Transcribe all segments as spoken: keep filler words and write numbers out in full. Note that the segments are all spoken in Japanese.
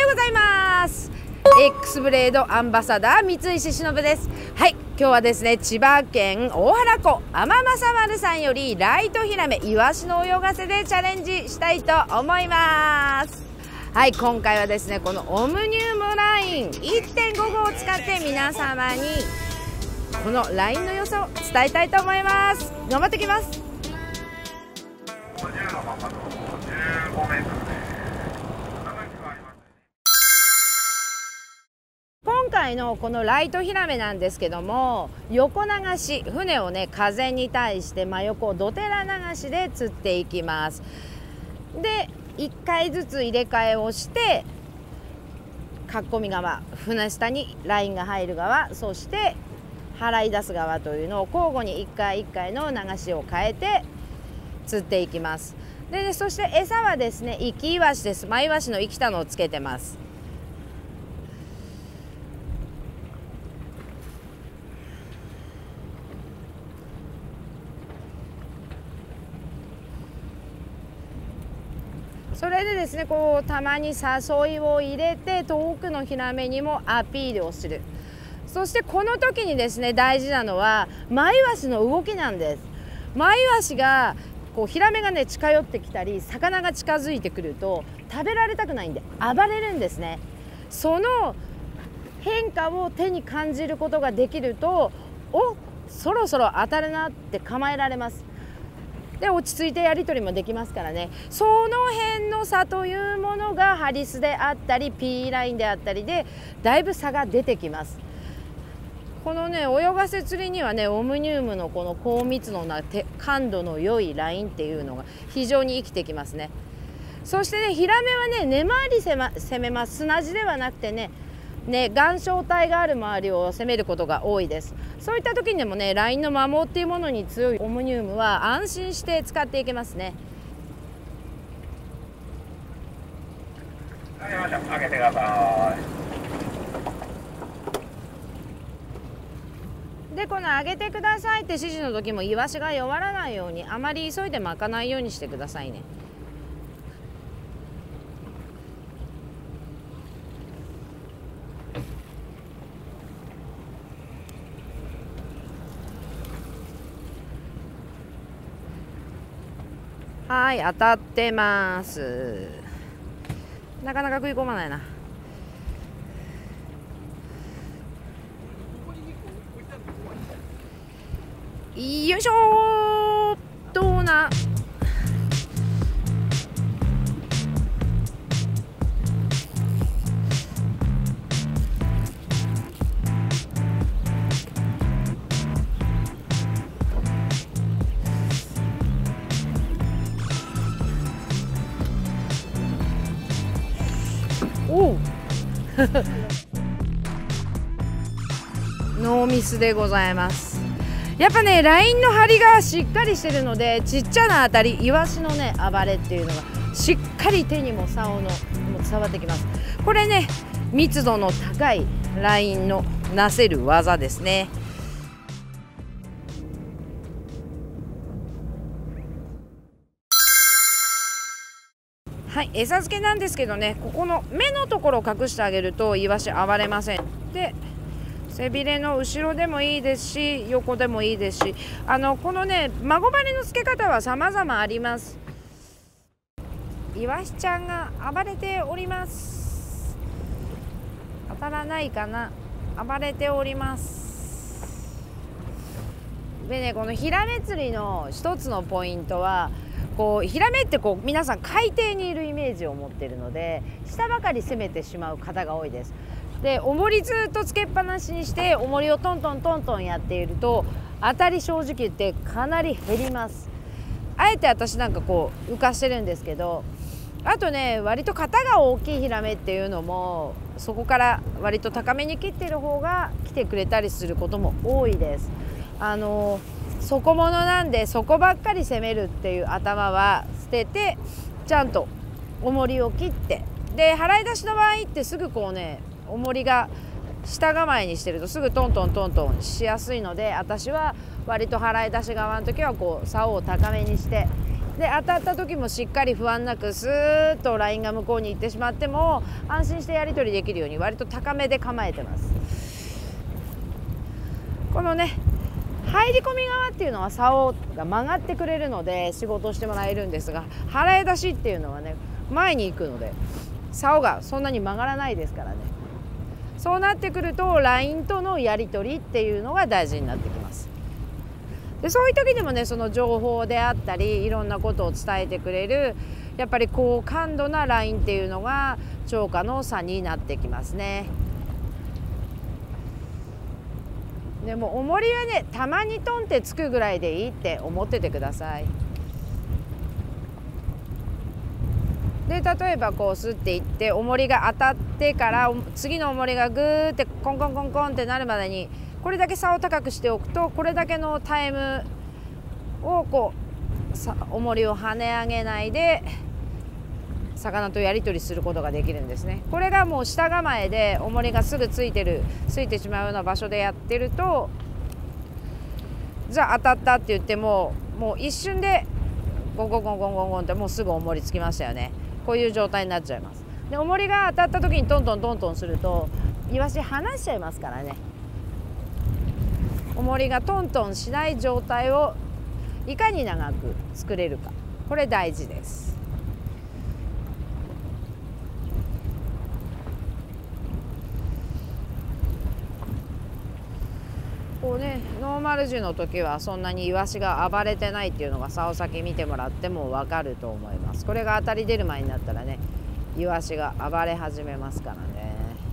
ようございます。 X ブレードアンバサダー三石忍です。はい、今日はですね、千葉県大原湖天正丸さんよりライトヒラメイワシの泳がせでチャレンジしたいと思います。はい、今回はですね、このオムニウムライン いってんご 号を使って皆様にこのラインの良さを伝えたいと思います。頑張ってきます。今回のこのライトヒラメなんですけども、横流し、船をね風に対して真横どてら流しで釣っていきます。でいっかいずつ入れ替えをして、かっこみ側、船下にラインが入る側、そして払い出す側というのを交互にいっかいいっかいの流しを変えて釣っていきます。でそして餌はですね、生きイワシです。マイワシの生きたのをつけてます。それでですね、こうたまに誘いを入れて遠くのヒラメにもアピールをする。そしてこの時にですね、大事なのはマイワシの動きなんです。マイワシがこうヒラメがね近寄ってきたり、魚が近づいてくると食べられたくないんで暴れるんですね。その変化を手に感じることができると、お、そろそろ当たるなって構えられます。で落ち着いてやり取りもできますからね。その辺の差というものがハリスであったり P ラインであったりでだいぶ差が出てきます。このね泳がせ釣りにはね、オムニウムのこの高密度な感度の良いラインっていうのが非常に生きてきますね。そしてね、ヒラメはね根回り攻めます。砂地ではなくてねね、岩礁帯がある周りを攻めることが多いです。そういった時にもね、ラインの摩耗っていうものに強いオムニウムは安心して使っていけますね。 上げてください。でこの上げてくださいって指示の時もイワシが弱らないように、あまり急いで巻かないようにしてくださいね。はい、当たってます。なかなか食い込まないな。よいしょー、どうな。おうノーミスでございます。やっぱねラインの張りがしっかりしてるので、ちっちゃな当たり、イワシのね暴れっていうのがしっかり手にも竿のも伝わってきます。これね密度の高いラインのなせる技ですね。はい、餌付けなんですけどね、ここの目のところを隠してあげるとイワシ暴れません。で背びれの後ろでもいいですし、横でもいいですし、あのこのね孫針の付け方は様々あります。イワシちゃんが暴れております。当たらないかな、暴れております。でね、このヒラメ釣りの一つのポイントは、こうヒラメってこう皆さん海底にいるイメージを持っているので、下ばかり攻めてしまう方が多いです。で重りずっとつけっぱなしにして重りをトントントントンやっていると、当たり正直言ってかなり減ります。あえて私なんかこう浮かしてるんですけど、あとね割と型が大きいヒラメっていうのも、そこから割と高めに切ってる方が来てくれたりすることも多いです。あの底物なんで、そこばっかり攻めるっていう頭は捨てて、ちゃんと重りを切って、で払い出しの場合ってすぐこうね重りが下構えにしてるとすぐトントントントンしやすいので、私は割と払い出し側の時はこう竿を高めにしてで当たった時もしっかり不安なくスーッとラインが向こうに行ってしまっても安心してやり取りできるように割と高めで構えてます。このね入り込み側っていうのは竿が曲がってくれるので仕事をしてもらえるんですが、払い出しっていうのはね前に行くので竿がそんなに曲がらないですからね。そうなってくるとラインとのやり取りっていうのが大事になってきます。でそういう時でもねその情報であったりいろんなことを伝えてくれるやっぱり高感度なラインっていうのが釣果の差になってきますね。でも重りはねたまにトンってつくぐらいでいいって思っててください。で例えばこうスッていって重りが当たってから次の重りがグーってコンコンコンコンってなるまでにこれだけ差を高くしておくとこれだけのタイムをこうさ重りを跳ね上げないで魚とやり取りすることができるんですね。これがもう下構えで重りがすぐついてるついてしまうような場所でやってるとじゃあ当たったって言ってももう一瞬でゴンゴンゴンゴンゴンゴンってもうすぐ重りつきましたよね。こういう状態になっちゃいます。で重りが当たった時にトントントントンするとイワシ離しちゃいますからね。重りがトントンしない状態をいかに長く作れるか、これ大事です。こうね、ノーマル時の時はそんなにイワシが暴れてないっていうのが竿先見てもらっても分かると思います。これが当たり出る前になったらねイワシが暴れ始めますからね。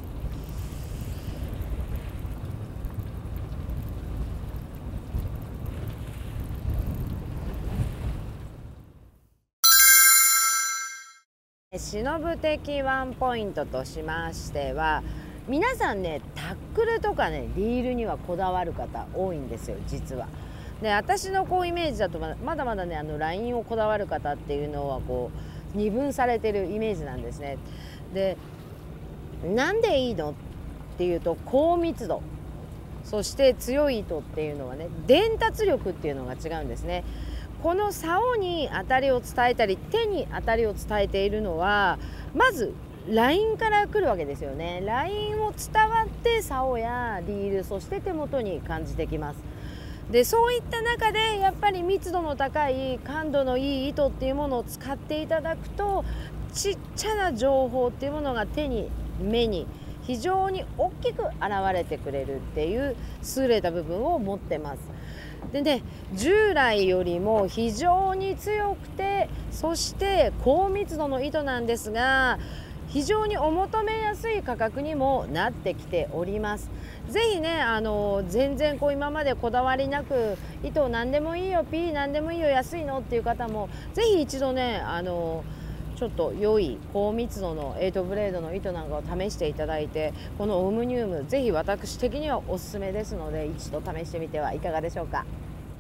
忍ぶ的ワンポイントとしましては皆さんねタックルとかねリールにはこだわる方多いんですよ実は。で私のこうイメージだとまだまだねあのラインをこだわる方っていうのはこう二分されてるイメージなんですね。でなんでいいのっていうと高密度そして強い糸っていうのはね伝達力っていうのが違うんですね。この竿に当たりを伝えたり手に当たりを伝えているのはまずラインから来るわけですよね。ラインを伝わって竿やリールそして手元に感じてきます。でそういった中でやっぱり密度の高い感度のいい糸っていうものを使っていただくとちっちゃな情報っていうものが手に目に非常に大きく現れてくれるっていう優れた部分を持ってます。でね、従来よりも非常に強くてそして高密度の糸なんですが非常にお求めやすい価格にもなってきております。ぜひねあの全然こう今までこだわりなく糸何でもいいよ P 何でもいいよ安いのっていう方もぜひ一度ねあのちょっと良い高密度のエイトブレードの糸なんかを試していただいてこのオムニウムぜひ私的にはおすすめですので一度試してみてはいかがでしょうか。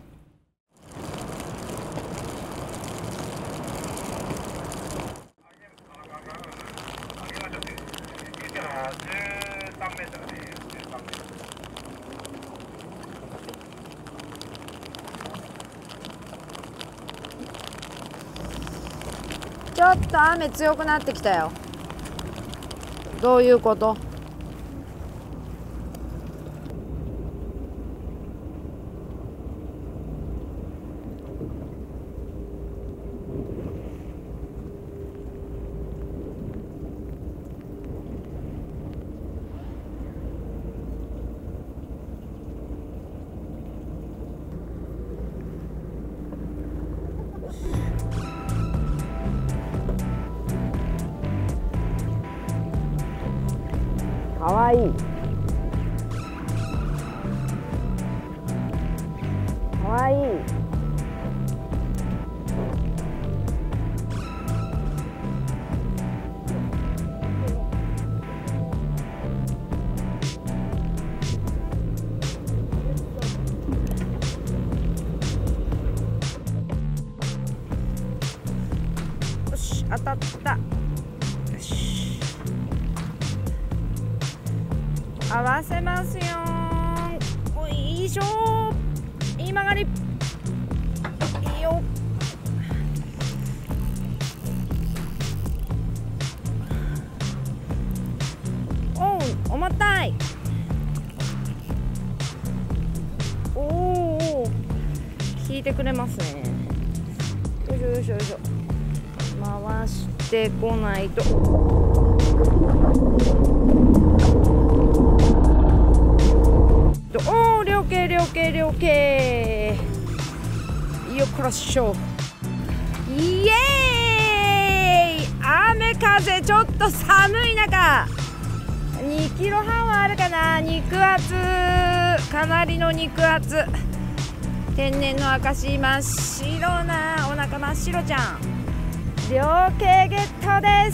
ちょっと雨強くなってきたよ。どういうこと？かわいい。かわいい。よし、当たった。よし。合わせますよ。おいしょ。いい曲がり。いいよ。 重たい。おお、効いてくれますね。よいしょよいしょよいしょ。回してこないと。おお、了解了解了解。よっこらしょ。イエーイ。雨風ちょっと寒い中、にキロはんはあるかな。肉厚、かなりの肉厚。天然の証真っ白なお腹真っ白ちゃん。両形ゲットです。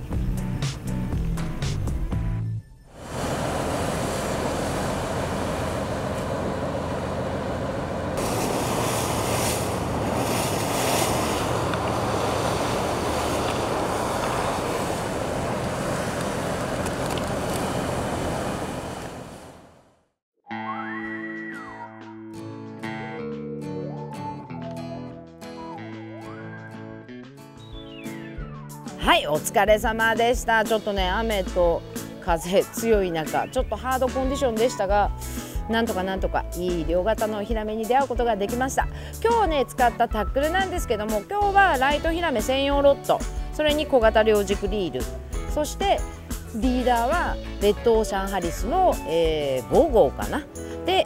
はい、お疲れ様でした。ちょっとね、雨と風強い中、ちょっとハードコンディションでしたが、なんとかなんとかいい両型のヒラメに出会うことができました。今日ね使ったタックルなんですけども、今日はライトヒラメ専用ロッド、それに小型両軸リール、そしてリーダーはレッドオーシャンハリスの、えー、ご号かな。で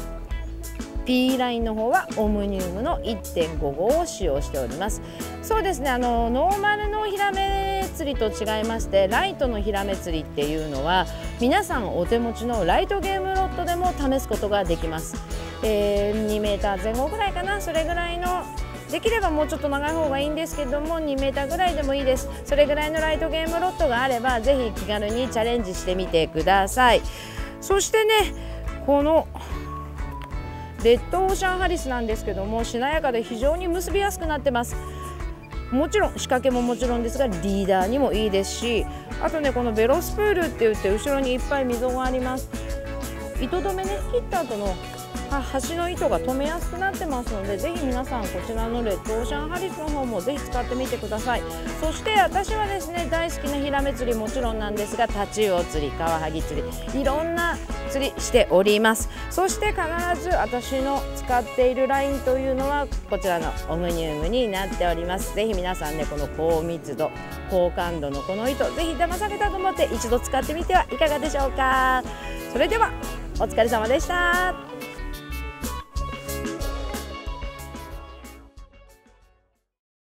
P ラインの方はオムニウムの いってんご 号を使用しております。そうですね、あのノーマルのヒラメ釣りと違いまして、ライトのヒラメ釣りっていうのは皆さんお手持ちのライトゲームロッドでも試すことができます。えー、にメーターぜん後ぐらいかな、それぐらいの、できればもうちょっと長い方がいいんですけども、にメーターぐらいでもいいです。それぐらいのライトゲームロッドがあればぜひ気軽にチャレンジしてみてください。そしてね、このレッドオーシャンハリスなんですけども、しなやかで非常に結びやすくなってます。もちろん仕掛けももちろんですが、リーダーにもいいですし、あとね、このベロスプールって言って後ろにいっぱい溝があります。糸止めね、切った後の端の糸が止めやすくなってますので、ぜひ皆さんこちらのレッドオーシャンハリスの方もぜひ使ってみてください。そして私はですね、大好きなヒラメ釣りもちろんなんですが、タチウオ釣り、カワハギ釣り、いろんな釣りしております。そして必ず私の使っているラインというのはこちらのオムニウムになっております。ぜひ皆さんね、この高密度高感度のこの糸、ぜひ騙されたと思って一度使ってみてはいかがでしょうか。それではお疲れ様でした。